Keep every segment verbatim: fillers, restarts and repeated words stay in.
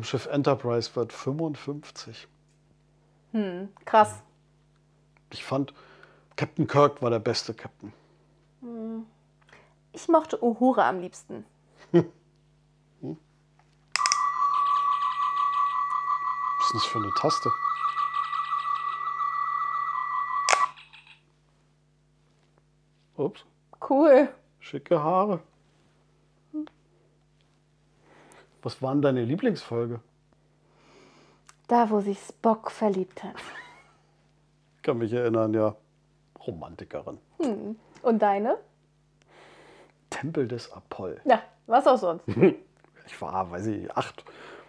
Raumschiff Enterprise wird fünfundfünfzig. Hm, krass. Ich fand, Captain Kirk war der beste Captain. Ich mochte Uhura am liebsten. Was ist das für eine Taste? Ups, Cool. schicke Haare. Was war denn deine Lieblingsfolge? Da, wo sich Spock verliebt hat. Ich kann mich erinnern, ja. Romantikerin. Hm. Und deine? Tempel des Apoll. Ja, was auch sonst. Ich war, weiß ich, acht,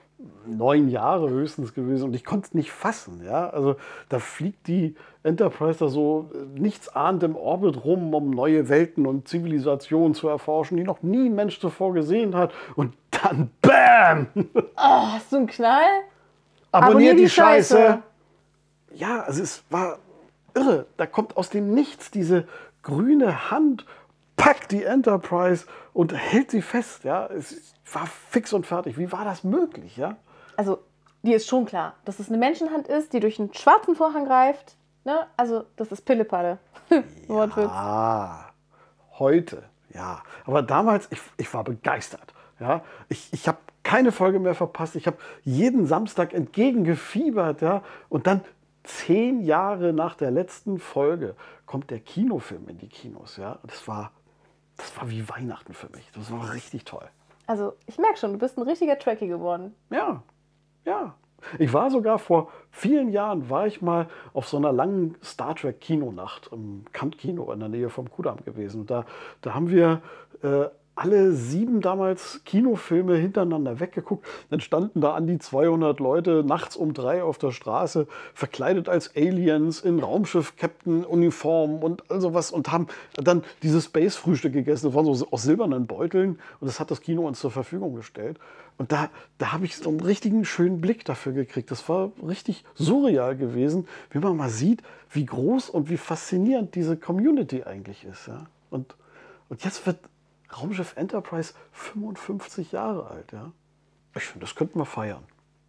neun Jahre höchstens gewesen und ich konnte es nicht fassen. Ja? Also da fliegt die Enterprise da so äh, nichtsahnend im Orbit rum, um neue Welten und Zivilisationen zu erforschen, die noch nie ein Mensch zuvor gesehen hat. Und dann BAM! Oh, hast du einen Knall? Abonniert die Scheiße! Ja, also es war irre. Da kommt aus dem Nichts diese grüne Hand, packt die Enterprise und hält sie fest. Ja, es war fix und fertig. Wie war das möglich? Ja? Also, dir ist schon klar, dass es eine Menschenhand ist, die durch einen schwarzen Vorhang greift. Ne? Also, das ist Pillepalle. Wortwitz. Ah, heute, ja. Aber damals, ich, ich war begeistert. Ja? Ich, ich habe keine Folge mehr verpasst. Ich habe jeden Samstag entgegengefiebert. Ja? Und dann zehn Jahre nach der letzten Folge kommt der Kinofilm in die Kinos. Ja? Das war, das war wie Weihnachten für mich. Das war richtig toll. Also, ich merke schon, du bist ein richtiger Trekkie geworden. Ja, ja. Ich war sogar vor vielen Jahren, war ich mal auf so einer langen Star Trek Kinonacht im Kant Kino in der Nähe vom Kudamm gewesen. Und da, da haben wir äh, alle sieben damals Kinofilme hintereinander weggeguckt. Dann standen da an die zweihundert Leute nachts um drei auf der Straße, verkleidet als Aliens in Raumschiff-Captain-Uniform und all sowas und haben dann dieses Space-Frühstück gegessen. Das waren so aus silbernen Beuteln und das hat das Kino uns zur Verfügung gestellt. Und da, da habe ich so einen richtigen schönen Blick dafür gekriegt. Das war richtig surreal gewesen, wie man mal sieht, wie groß und wie faszinierend diese Community eigentlich ist. Ja? Und, und jetzt wird Raumschiff Enterprise fünfundfünfzig Jahre alt. Ja? Ich finde, das könnten wir feiern.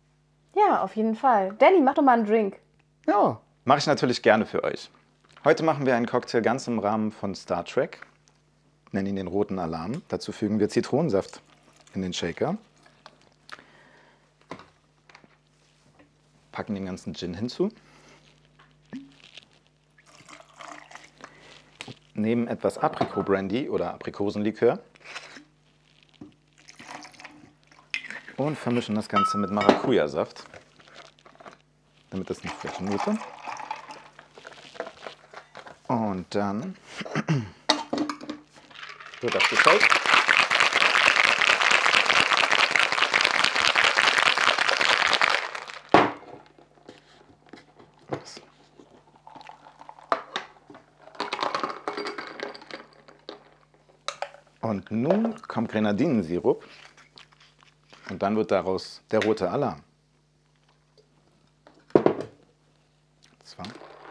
Ja, auf jeden Fall. Danny, mach doch mal einen Drink. Ja. Mache ich natürlich gerne für euch. Heute machen wir einen Cocktail ganz im Rahmen von Star Trek. Nennen ihn den Roten Alarm. Dazu fügen wir Zitronensaft in den Shaker. Packen den ganzen Gin hinzu. Nehmen etwas Aprikot-Brandy oder Aprikosenlikör und vermischen das Ganze mit Maracuja-Saft, damit das nicht verschmutte. Und dann wird das geschält. Und nun kommt Grenadinensirup und dann wird daraus der Rote Alarm. So.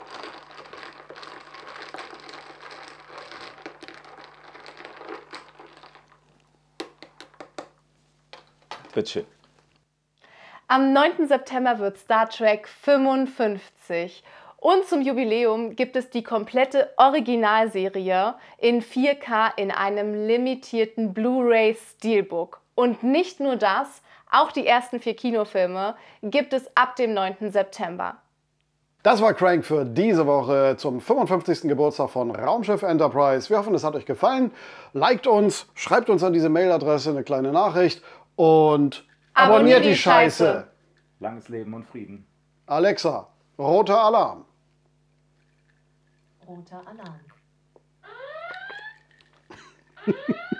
Wird schön. Am neunten September wird Star Trek fünfundfünfzig. Und zum Jubiläum gibt es die komplette Originalserie in vier K in einem limitierten Blu-ray Steelbook. Und nicht nur das, auch die ersten vier Kinofilme gibt es ab dem neunten September. Das war Crank für diese Woche zum fünfundfünfzigsten Geburtstag von Raumschiff Enterprise. Wir hoffen, es hat euch gefallen. Liked uns, schreibt uns an diese Mailadresse eine kleine Nachricht und abonniert, abonniert die Scheiße. Scheiße. Langes Leben und Frieden. Alexa, roter Alarm. Roter Alarm.